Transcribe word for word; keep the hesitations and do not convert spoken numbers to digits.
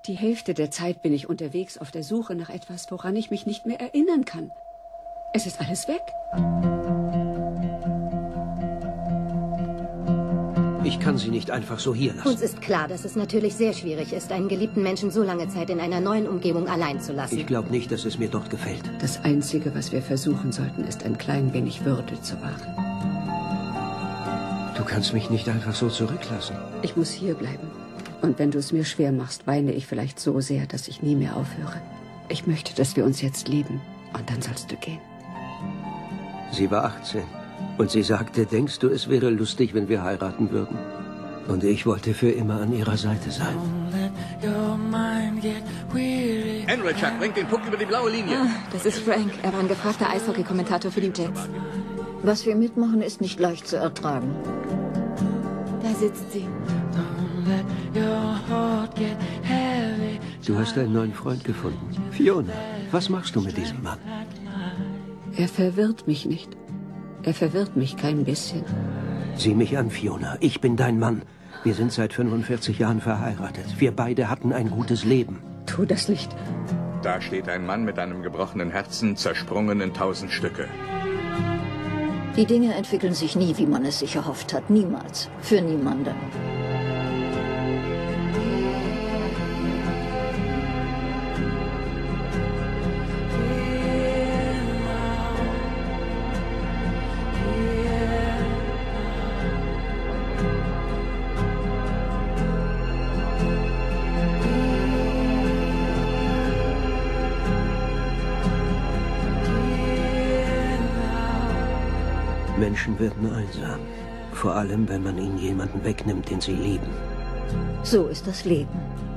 Die Hälfte der Zeit bin ich unterwegs auf der Suche nach etwas, woran ich mich nicht mehr erinnern kann. Es ist alles weg. Ich kann Sie nicht einfach so hier lassen. Uns ist klar, dass es natürlich sehr schwierig ist, einen geliebten Menschen so lange Zeit in einer neuen Umgebung allein zu lassen. Ich glaube nicht, dass es mir dort gefällt. Das Einzige, was wir versuchen sollten, ist ein klein wenig Würde zu wahren. Du kannst mich nicht einfach so zurücklassen. Ich muss hier bleiben. Und wenn du es mir schwer machst, weine ich vielleicht so sehr, dass ich nie mehr aufhöre. Ich möchte, dass wir uns jetzt lieben. Und dann sollst du gehen. Sie war achtzehn. Und sie sagte, denkst du, es wäre lustig, wenn wir heiraten würden? Und ich wollte für immer an ihrer Seite sein. Enrichard bringt den Puck über die blaue Linie. Ah, das ist Frank. Er war ein gefragter Eishockey-Kommentator für die Jets. Was wir mitmachen, ist nicht leicht zu ertragen. Da sitzt sie. Du hast einen neuen Freund gefunden. Fiona, was machst du mit diesem Mann? Er verwirrt mich nicht. Er verwirrt mich kein bisschen. Sieh mich an, Fiona. Ich bin dein Mann. Wir sind seit fünfundvierzig Jahren verheiratet. Wir beide hatten ein gutes Leben. Tu das nicht. Da steht ein Mann mit einem gebrochenen Herzen, zersprungen in tausend Stücke. Die Dinge entwickeln sich nie, wie man es sich erhofft hat. Niemals. Für niemanden. Menschen werden einsam. Vor allem, wenn man ihnen jemanden wegnimmt, den sie lieben. So ist das Leben.